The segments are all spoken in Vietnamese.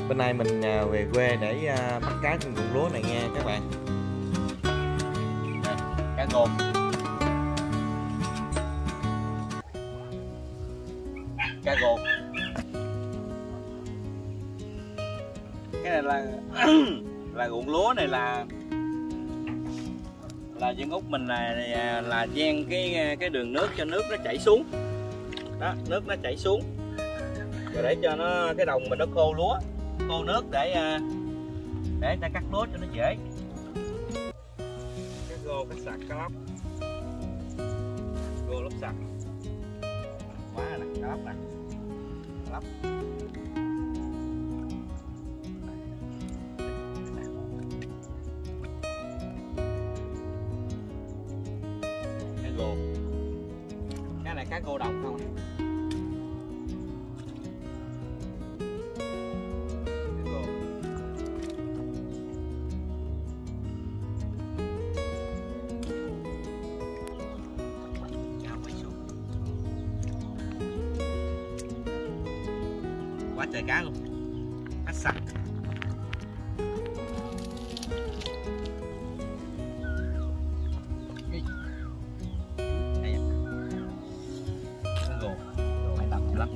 Bên này mình về quê để bắt cá trên ruộng lúa này nha các bạn. Đây, cá gồm. Cá gồm. Cái này là ruộng lúa này là dân Úc mình là ven cái đường nước cho nước nó chảy xuống. Đó, nước nó chảy xuống. Rồi để cho nó cái đồng mình nó khô lúa, khô nước để ta cắt lúa cho nó dễ. Cá rô, cá sặc, cá lóc. Rô lóc sặc. Quá nè, cá lóc nè. Cá lóc. Cá rô. Cá này cá cô đồng không? Quá trời cá luôn, cá sặc. Cá rô phải tập lắm.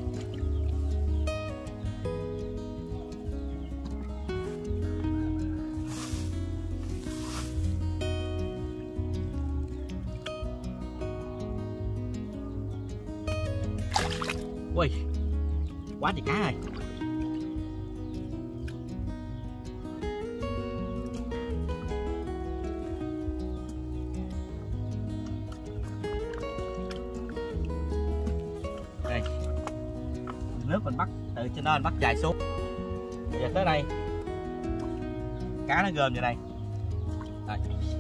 Ui, quá trời cá rồi. Đây, nước mình bắt từ trên đó mình bắt dài xuống. Bây giờ tới đây cá nó gom vào đây. Đây.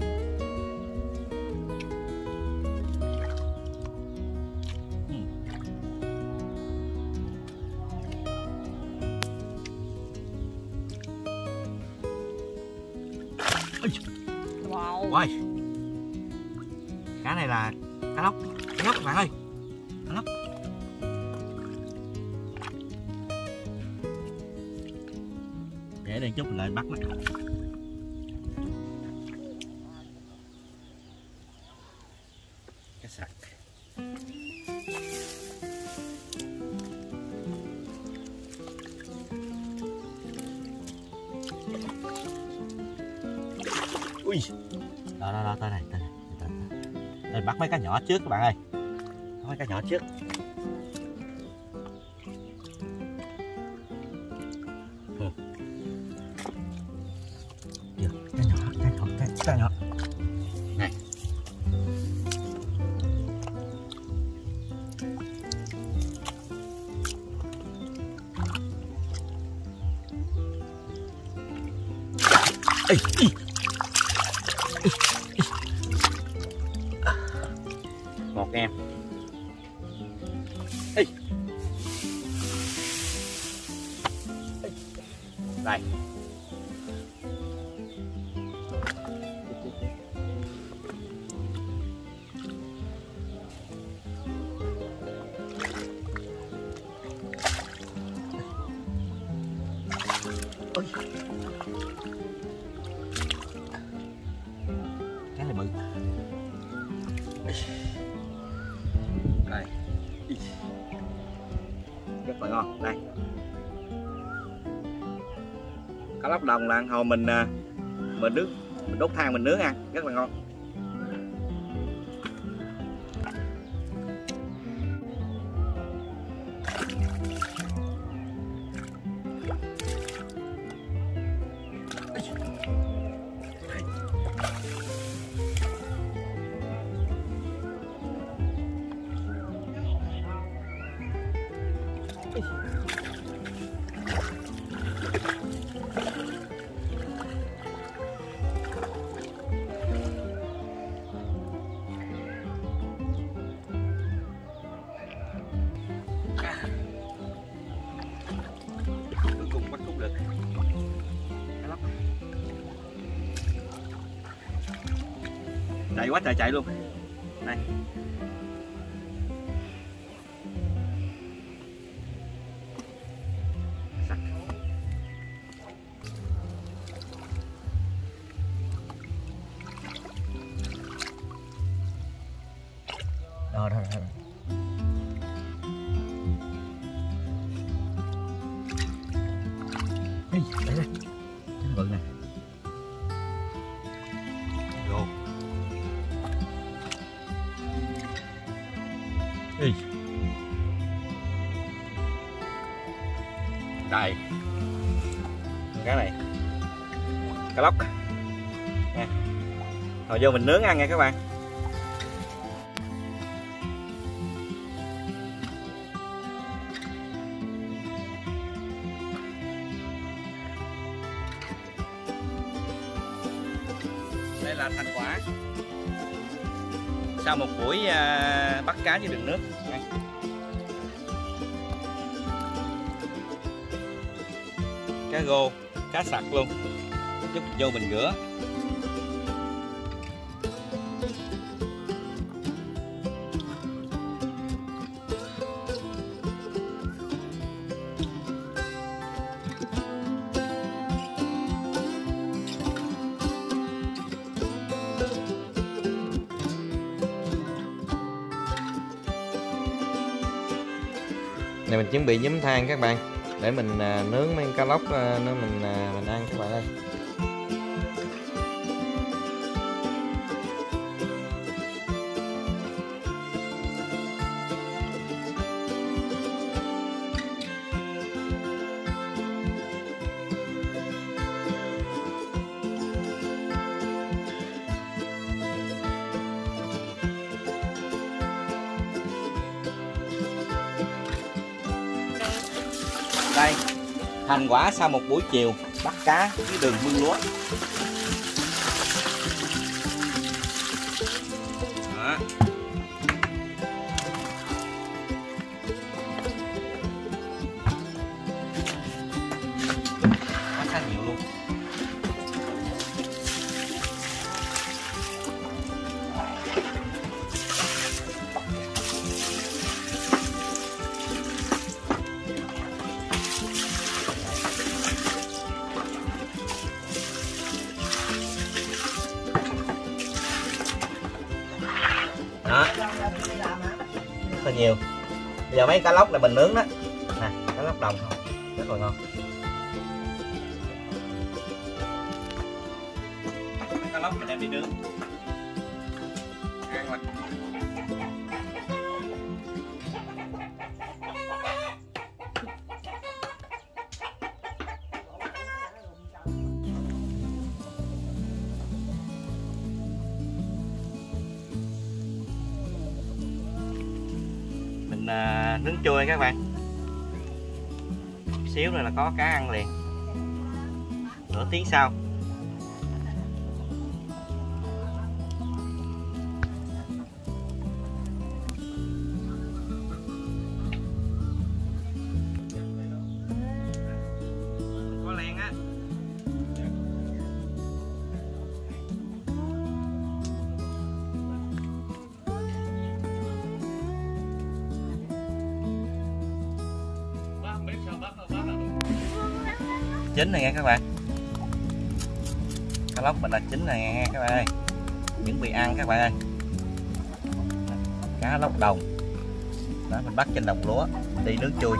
Wow. Wow. Cá này là cá lóc các bạn ơi, cá lóc. Để đây chút mình lại bắt nó. Cá sặc. Ui, đó tới này. Đây bắt mấy cá nhỏ trước các bạn ơi, bắt mấy cá nhỏ trước. Cá nhỏ này. Ê, một em. Ê. Đây. Ôi. Cái này bự. Đây. Rất là ngon. Đây. Cá lóc đồng là hồi mình nướng, mình đốt than mình nướng ăn rất là ngon. Cuối cùng bắt cũng được. Chạy quá trời chạy luôn. Đây. Sặc. Rồi rồi rồi. Ê, để đây. Bự nè. Vô. Ê. Đây. Cái này. Cá lóc. Nha. Rồi vô mình nướng ăn nha các bạn. Đây là thành quả sau một buổi bắt cá với đường nước. Đây. Cá rô, cá sặc luôn, chút vô mình rửa. Này mình chuẩn bị nhúm than các bạn, để mình nướng mấy cá lóc nữa mình ăn các bạn ơi. Đây, thành quả sau một buổi chiều bắt cá với đường mương lúa. Đó. Quá khá nhiều luôn. Đó. Rất là nhiều. Bây giờ mấy cá lóc này mình nướng đó. Nè, cá lóc đồng không? Rất là ngon. Cá lóc mình đem đi nướng. Ăn là nướng chua các bạn. Chút xíu nữa là có cá ăn liền. Nửa tiếng sau. Có len á. Chín này nghe các bạn. Cá lóc mình là chín này nghe các bạn ơi. Chuẩn bị ăn các bạn ơi. Cá lóc đồng. Đó, mình bắt trên đồng lúa đi nướng chui.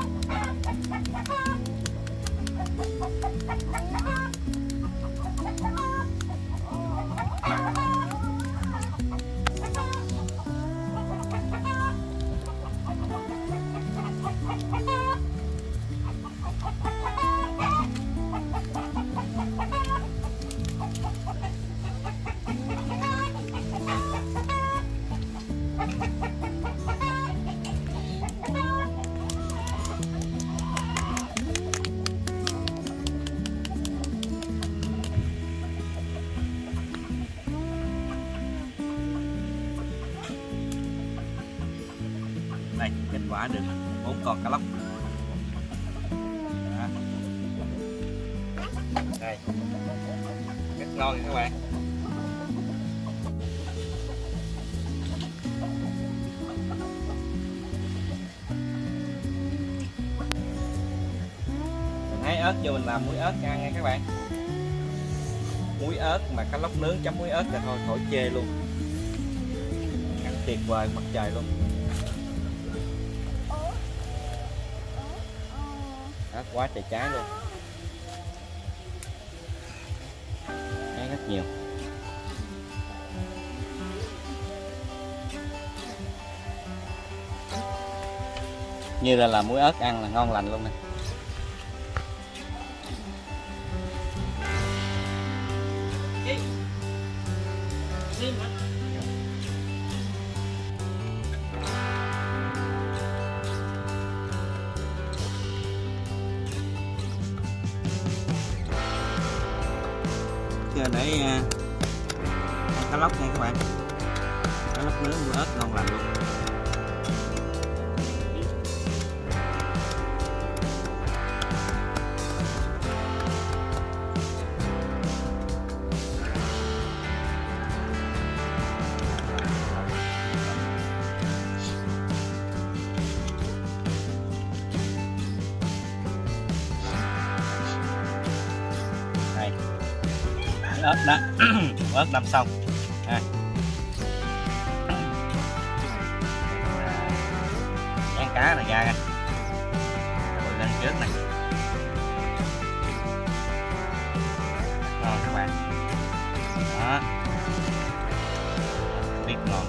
Đây, kết quả được 4 con cá lóc. Đó. Đây, rất ngon các bạn. Mình hái ớt vô mình làm muối ớt ăn nha các bạn. Muối ớt mà cá lóc nướng chấm muối ớt là thôi khỏi chê luôn. Ăn tuyệt vời mặt trời luôn. quá trời trái luôn, trái rất nhiều. Như là muối ớt ăn là ngon lành luôn nè. Để ăn cá lóc nha các bạn, cá lóc nướng muối ớt ngon lành luôn. Đây, ớt đó, ớt đâm xong. Dán cá này ra, rồi lên trước này. Ngon các bạn. Đó. Biết ngon.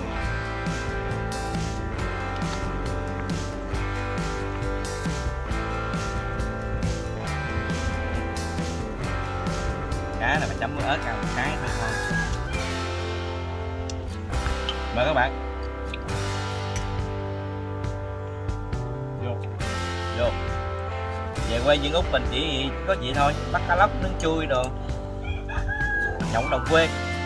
Cá này mà chấm với ớt ăn một cái thôi ngon. Mời các bạn. Vô. Về quê Dương Úc mình chỉ có gì thôi, bắt cá lóc nướng chui đồ, nhậu đồng quê.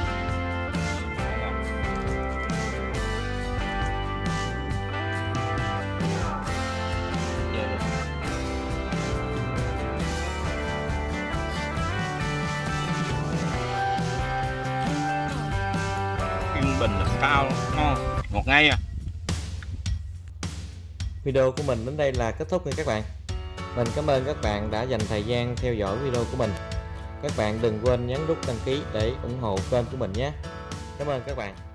Yên Bình là cao ngon, ngọt ngay à. Video của mình đến đây là kết thúc nha các bạn. Mình cảm ơn các bạn đã dành thời gian theo dõi video của mình. Các bạn đừng quên nhấn nút đăng ký để ủng hộ kênh của mình nhé. Cảm ơn các bạn.